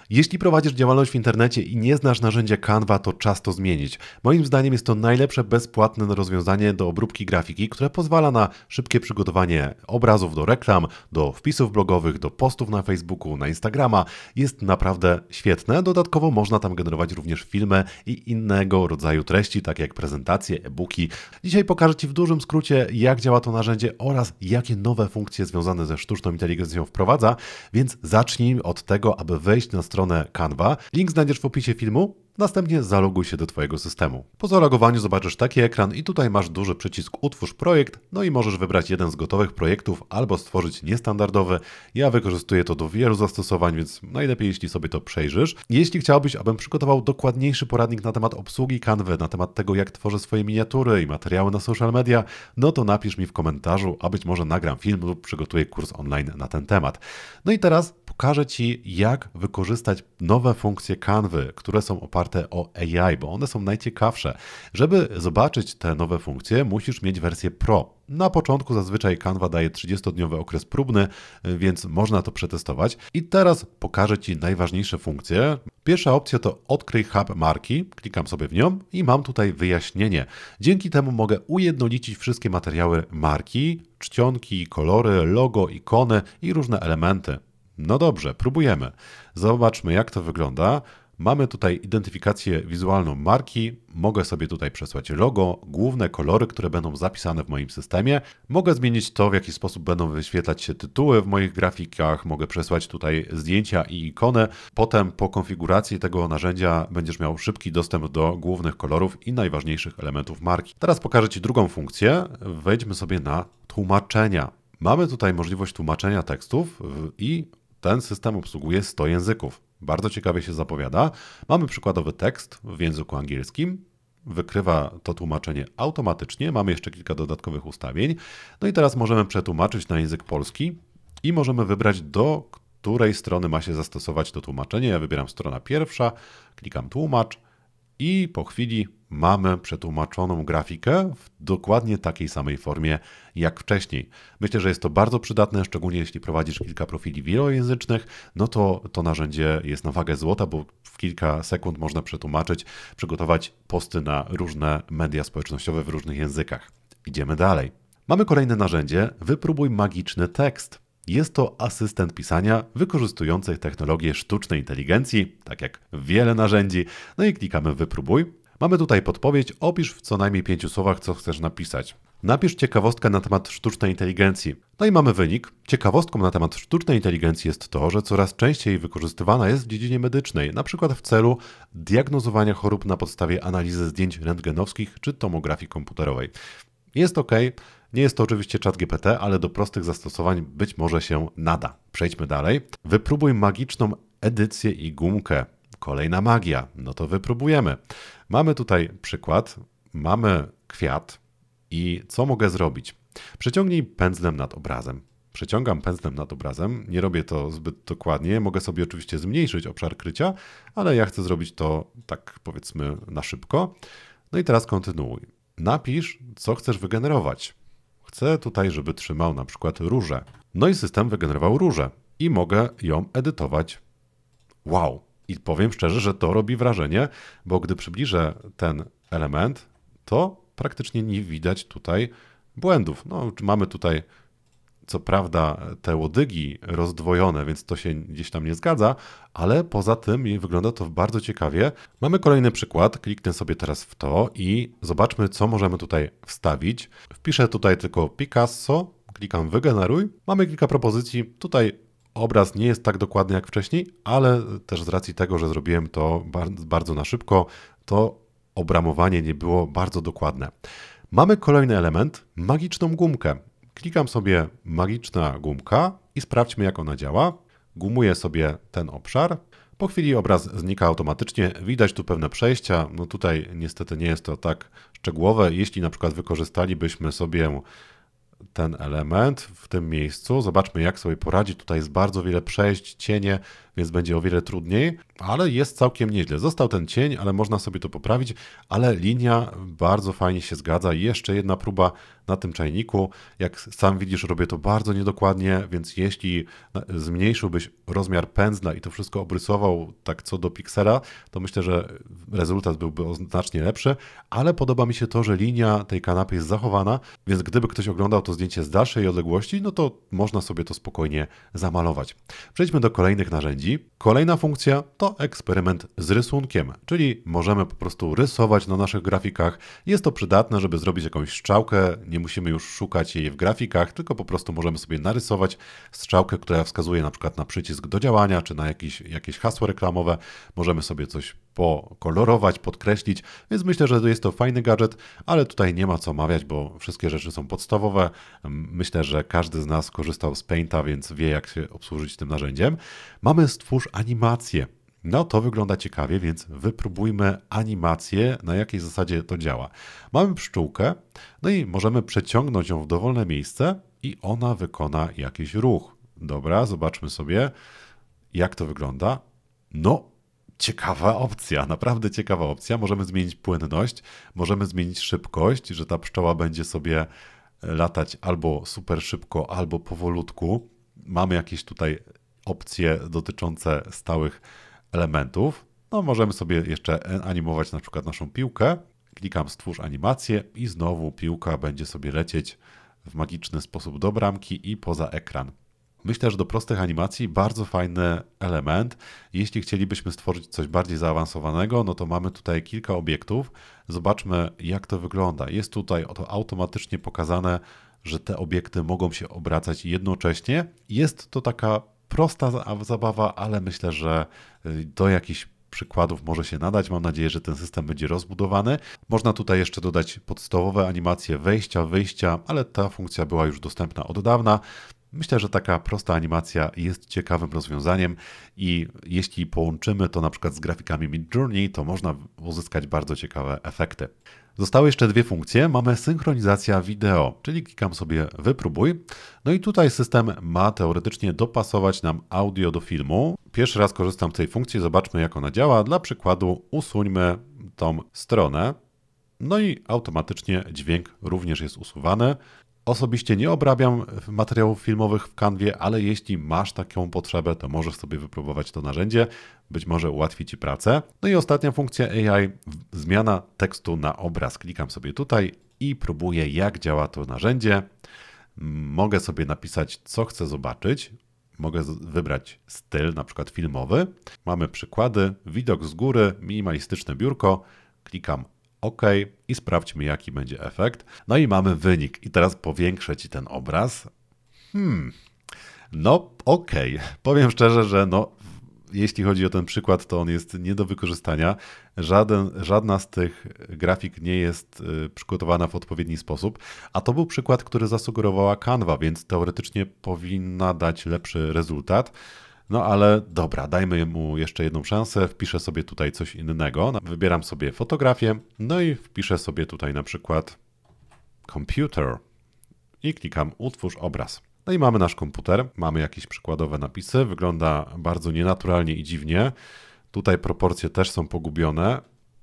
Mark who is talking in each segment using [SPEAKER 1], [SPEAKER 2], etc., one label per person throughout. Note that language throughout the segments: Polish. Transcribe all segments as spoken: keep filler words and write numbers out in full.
[SPEAKER 1] Jeśli prowadzisz działalność w internecie i nie znasz narzędzia Canva, to czas to zmienić. Moim zdaniem jest to najlepsze bezpłatne rozwiązanie do obróbki grafiki, które pozwala na szybkie przygotowanie obrazów do reklam, do wpisów blogowych, do postów na Facebooku, na Instagrama. Jest naprawdę świetne. Dodatkowo można tam generować również filmy i innego rodzaju treści, takie jak prezentacje, e-booki. Dzisiaj pokażę Ci w dużym skrócie, jak działa to narzędzie oraz jakie nowe funkcje związane ze sztuczną inteligencją wprowadza, więc zacznij od tego, aby wejść na stronę Canva. Link znajdziesz w opisie filmu. Następnie zaloguj się do Twojego systemu. Po zalogowaniu zobaczysz taki ekran i tutaj masz duży przycisk Utwórz projekt, no i możesz wybrać jeden z gotowych projektów albo stworzyć niestandardowy. Ja wykorzystuję to do wielu zastosowań, więc najlepiej jeśli sobie to przejrzysz. Jeśli chciałbyś, abym przygotował dokładniejszy poradnik na temat obsługi Canvy, na temat tego, jak tworzę swoje miniatury i materiały na social media, no to napisz mi w komentarzu, a być może nagram film lub przygotuję kurs online na ten temat. No i teraz pokażę Ci, jak wykorzystać nowe funkcje Canvy, które są oparte o A I, bo one są najciekawsze. Żeby zobaczyć te nowe funkcje, musisz mieć wersję Pro. Na początku zazwyczaj Canva daje trzydziestodniowy okres próbny, więc można to przetestować. I teraz pokażę Ci najważniejsze funkcje. Pierwsza opcja to Odkryj hub marki. Klikam sobie w nią i mam tutaj wyjaśnienie. Dzięki temu mogę ujednolicić wszystkie materiały marki, czcionki, kolory, logo, ikony i różne elementy. No dobrze, próbujemy. Zobaczmy, jak to wygląda. Mamy tutaj identyfikację wizualną marki, mogę sobie tutaj przesłać logo, główne kolory, które będą zapisane w moim systemie. Mogę zmienić to, w jaki sposób będą wyświetlać się tytuły w moich grafikach, mogę przesłać tutaj zdjęcia i ikony. Potem po konfiguracji tego narzędzia będziesz miał szybki dostęp do głównych kolorów i najważniejszych elementów marki. Teraz pokażę Ci drugą funkcję. Wejdźmy sobie na tłumaczenia. Mamy tutaj możliwość tłumaczenia tekstów i ten system obsługuje sto języków. Bardzo ciekawie się zapowiada. Mamy przykładowy tekst w języku angielskim. Wykrywa to tłumaczenie automatycznie. Mamy jeszcze kilka dodatkowych ustawień. No i teraz możemy przetłumaczyć na język polski i możemy wybrać, do której strony ma się zastosować to tłumaczenie. Ja wybieram strona pierwsza, klikam tłumacz i po chwili mamy przetłumaczoną grafikę w dokładnie takiej samej formie jak wcześniej. Myślę, że jest to bardzo przydatne, szczególnie jeśli prowadzisz kilka profili wielojęzycznych, no to to narzędzie jest na wagę złota, bo w kilka sekund można przetłumaczyć, przygotować posty na różne media społecznościowe w różnych językach. Idziemy dalej. Mamy kolejne narzędzie, wypróbuj magiczny tekst. Jest to asystent pisania wykorzystujący technologię sztucznej inteligencji, tak jak wiele narzędzi. No i klikamy wypróbuj. Mamy tutaj podpowiedź, opisz w co najmniej pięciu słowach, co chcesz napisać. Napisz ciekawostkę na temat sztucznej inteligencji. No i mamy wynik. Ciekawostką na temat sztucznej inteligencji jest to, że coraz częściej wykorzystywana jest w dziedzinie medycznej, na przykład w celu diagnozowania chorób na podstawie analizy zdjęć rentgenowskich czy tomografii komputerowej. Jest ok. Nie jest to oczywiście ChatGPT, ale do prostych zastosowań być może się nada. Przejdźmy dalej. Wypróbuj magiczną edycję i gumkę. Kolejna magia. No to wypróbujemy. Mamy tutaj przykład. Mamy kwiat i co mogę zrobić? Przeciągnij pędzlem nad obrazem. Przeciągam pędzlem nad obrazem. Nie robię to zbyt dokładnie. Mogę sobie oczywiście zmniejszyć obszar krycia, ale ja chcę zrobić to tak powiedzmy na szybko. No i teraz kontynuuj. Napisz, co chcesz wygenerować. Chcę tutaj, żeby trzymał na przykład różę. No i system wygenerował różę i mogę ją edytować. Wow! I powiem szczerze, że to robi wrażenie, bo gdy przybliżę ten element, to praktycznie nie widać tutaj błędów. No, mamy tutaj co prawda te łodygi rozdwojone, więc to się gdzieś tam nie zgadza, ale poza tym wygląda to bardzo ciekawie. Mamy kolejny przykład, kliknę sobie teraz w to i zobaczmy, co możemy tutaj wstawić. Wpiszę tutaj tylko Picasso, klikam wygeneruj. Mamy kilka propozycji. Tutaj obraz nie jest tak dokładny jak wcześniej, ale też z racji tego, że zrobiłem to bardzo na szybko, to obramowanie nie było bardzo dokładne. Mamy kolejny element, magiczną gumkę. Klikam sobie magiczna gumka i sprawdźmy, jak ona działa. Gumuję sobie ten obszar. Po chwili obraz znika automatycznie. Widać tu pewne przejścia. No tutaj niestety nie jest to tak szczegółowe. Jeśli na przykład wykorzystalibyśmy sobie ten element w tym miejscu, zobaczmy, jak sobie poradzi. Tutaj jest bardzo wiele przejść, cienie, więc będzie o wiele trudniej, ale jest całkiem nieźle. Został ten cień, ale można sobie to poprawić, ale linia bardzo fajnie się zgadza. I jeszcze jedna próba na tym czajniku. Jak sam widzisz, robię to bardzo niedokładnie, więc jeśli zmniejszyłbyś rozmiar pędzla i to wszystko obrysował tak co do piksela, to myślę, że rezultat byłby znacznie lepszy, ale podoba mi się to, że linia tej kanapy jest zachowana, więc gdyby ktoś oglądał to zdjęcie z dalszej odległości, no to można sobie to spokojnie zamalować. Przejdźmy do kolejnych narzędzi. Kolejna funkcja to eksperyment z rysunkiem, czyli możemy po prostu rysować na naszych grafikach. Jest to przydatne, żeby zrobić jakąś strzałkę, nie musimy już szukać jej w grafikach, tylko po prostu możemy sobie narysować strzałkę, która wskazuje na przykład na przycisk do działania, czy na jakieś, jakieś hasło reklamowe. Możemy sobie coś pokolorować, podkreślić, więc myślę, że jest to fajny gadżet, ale tutaj nie ma co omawiać, bo wszystkie rzeczy są podstawowe. Myślę, że każdy z nas korzystał z Painta, więc wie, jak się obsłużyć tym narzędziem. Mamy stwórz animację. No to wygląda ciekawie, więc wypróbujmy animację, na jakiej zasadzie to działa. Mamy pszczółkę, no i możemy przeciągnąć ją w dowolne miejsce i ona wykona jakiś ruch. Dobra, zobaczmy sobie, jak to wygląda. No, ciekawa opcja, naprawdę ciekawa opcja. Możemy zmienić płynność, możemy zmienić szybkość, że ta pszczoła będzie sobie latać albo super szybko, albo powolutku. Mamy jakieś tutaj opcje dotyczące stałych elementów. No, możemy sobie jeszcze animować na przykład naszą piłkę. Klikam stwórz animację i znowu piłka będzie sobie lecieć w magiczny sposób do bramki i poza ekran. Myślę, że do prostych animacji bardzo fajny element. Jeśli chcielibyśmy stworzyć coś bardziej zaawansowanego, no to mamy tutaj kilka obiektów. Zobaczmy, jak to wygląda. Jest tutaj to automatycznie pokazane, że te obiekty mogą się obracać jednocześnie. Jest to taka prosta zabawa, ale myślę, że do jakichś przykładów może się nadać. Mam nadzieję, że ten system będzie rozbudowany. Można tutaj jeszcze dodać podstawowe animacje wejścia, wyjścia, ale ta funkcja była już dostępna od dawna. Myślę, że taka prosta animacja jest ciekawym rozwiązaniem i jeśli połączymy to na przykład z grafikami Midjourney, to można uzyskać bardzo ciekawe efekty. Zostały jeszcze dwie funkcje. Mamy synchronizacja wideo, czyli klikam sobie wypróbuj. No i tutaj system ma teoretycznie dopasować nam audio do filmu. Pierwszy raz korzystam z tej funkcji, zobaczmy jak ona działa. Dla przykładu usuńmy tą stronę. No i automatycznie dźwięk również jest usuwany. Osobiście nie obrabiam materiałów filmowych w Canwie, ale jeśli masz taką potrzebę, to możesz sobie wypróbować to narzędzie. Być może ułatwi Ci pracę. No i ostatnia funkcja A I, zmiana tekstu na obraz. Klikam sobie tutaj i próbuję, jak działa to narzędzie. Mogę sobie napisać, co chcę zobaczyć. Mogę wybrać styl, na przykład filmowy. Mamy przykłady, widok z góry, minimalistyczne biurko. Klikam OK i sprawdźmy, jaki będzie efekt. No i mamy wynik. I teraz powiększę Ci ten obraz. Hmm, no OK. Powiem szczerze, że no, jeśli chodzi o ten przykład, to on jest nie do wykorzystania. Żaden, żadna z tych grafik nie jest przygotowana w odpowiedni sposób. A to był przykład, który zasugerowała Canva, więc teoretycznie powinna dać lepszy rezultat. No ale dobra, dajmy mu jeszcze jedną szansę, wpiszę sobie tutaj coś innego, wybieram sobie fotografię, no i wpiszę sobie tutaj na przykład computer i klikam utwórz obraz. No i mamy nasz komputer, mamy jakieś przykładowe napisy, wygląda bardzo nienaturalnie i dziwnie, tutaj proporcje też są pogubione,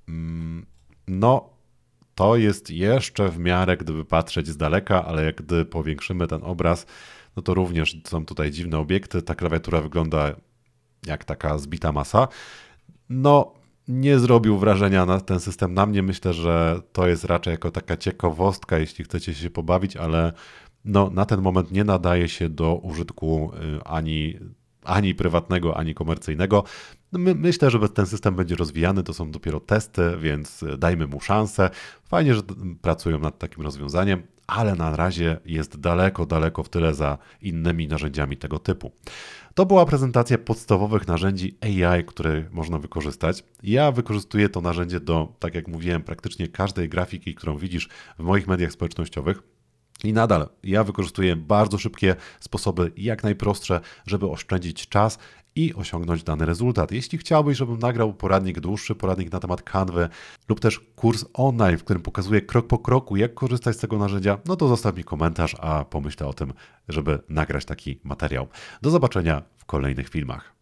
[SPEAKER 1] no to jest jeszcze w miarę, gdyby patrzeć z daleka, ale jak gdy powiększymy ten obraz, no to również są tutaj dziwne obiekty. Ta klawiatura wygląda jak taka zbita masa. No, nie zrobił wrażenia na ten system na mnie. Myślę, że to jest raczej jako taka ciekawostka, jeśli chcecie się pobawić, ale no, na ten moment nie nadaje się do użytku ani, ani prywatnego, ani komercyjnego. My, myślę, że ten system będzie rozwijany, to są dopiero testy, więc dajmy mu szansę. Fajnie, że pracują nad takim rozwiązaniem, ale na razie jest daleko, daleko w tyle za innymi narzędziami tego typu. To była prezentacja podstawowych narzędzi A I, które można wykorzystać. Ja wykorzystuję to narzędzie do, tak jak mówiłem, praktycznie każdej grafiki, którą widzisz w moich mediach społecznościowych. I nadal ja wykorzystuję bardzo szybkie sposoby, jak najprostsze, żeby oszczędzić czas i osiągnąć dany rezultat. Jeśli chciałbyś, żebym nagrał poradnik dłuższy, poradnik na temat Canvy lub też kurs online, w którym pokazuję krok po kroku, jak korzystać z tego narzędzia, no to zostaw mi komentarz, a pomyślę o tym, żeby nagrać taki materiał. Do zobaczenia w kolejnych filmach.